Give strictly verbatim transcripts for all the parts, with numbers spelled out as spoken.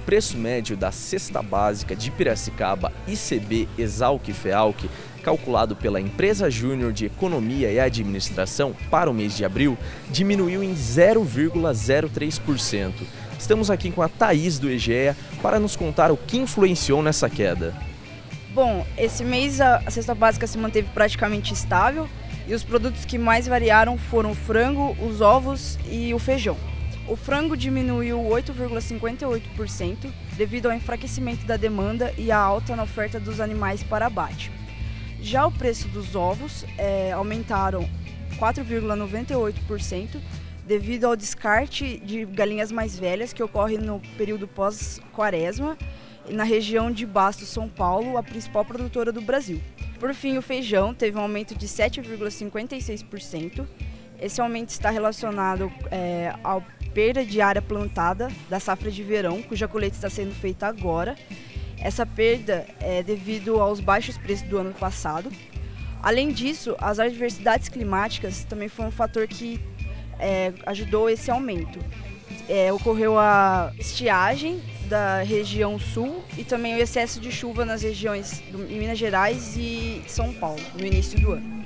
preço médio da cesta básica de Piracicaba I C B Esalq Fealq, calculado pela Empresa Júnior de Economia e Administração para o mês de abril, diminuiu em zero vírgula zero três por cento. Estamos aqui com a Thaís do Egea para nos contar o que influenciou nessa queda. Bom, esse mês a cesta básica se manteve praticamente estável e os produtos que mais variaram foram o frango, os ovos e o feijão. O frango diminuiu oito vírgula cinquenta e oito por cento devido ao enfraquecimento da demanda e à alta na oferta dos animais para abate. Já o preço dos ovos é, aumentaram quatro vírgula noventa e oito por cento devido ao descarte de galinhas mais velhas que ocorre no período pós-quaresma na região de Bastos, São Paulo, a principal produtora do Brasil. Por fim, o feijão teve um aumento de sete vírgula cinquenta e seis por cento. Esse aumento está relacionado é, à perda de área plantada da safra de verão, cuja colheita está sendo feita agora. Essa perda é devido aos baixos preços do ano passado. Além disso, as adversidades climáticas também foi um fator que é, ajudou esse aumento. É, ocorreu a estiagem da região sul e também o excesso de chuva nas regiões de Minas Gerais e São Paulo no início do ano.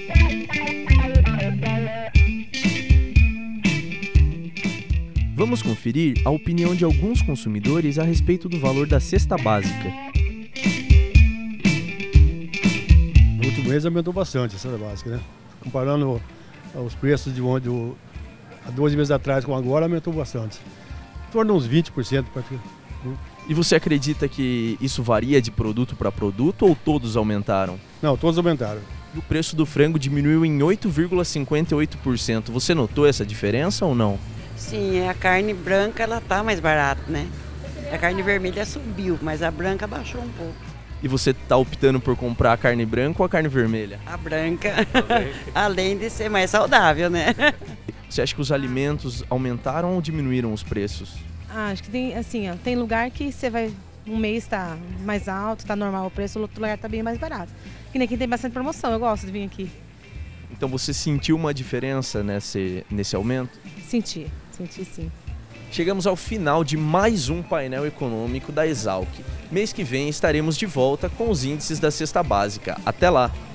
Vamos conferir a opinião de alguns consumidores a respeito do valor da cesta básica. No último mês aumentou bastante a cesta básica, né? Comparando os preços de onde o, há doze meses atrás com agora, aumentou bastante. Em torno de uns vinte por cento. E você acredita que isso varia de produto para produto ou todos aumentaram? Não, todos aumentaram. E o preço do frango diminuiu em oito vírgula cinquenta e oito por cento. Você notou essa diferença ou não? Sim, a carne branca ela tá mais barata, né? A carne vermelha subiu, mas a branca baixou um pouco. E você está optando por comprar a carne branca ou a carne vermelha? A branca, além de ser mais saudável, né? Você acha que os alimentos aumentaram ou diminuíram os preços? Ah, acho que tem, assim, ó, tem lugar que você vai, um mês está mais alto, está normal o preço, o outro lugar está bem mais barato. Que nem aqui tem bastante promoção, eu gosto de vir aqui. Então você sentiu uma diferença nesse, nesse aumento? Senti, senti sim. Chegamos ao final de mais um painel econômico da Esalq. Mês que vem estaremos de volta com os índices da cesta básica. Até lá!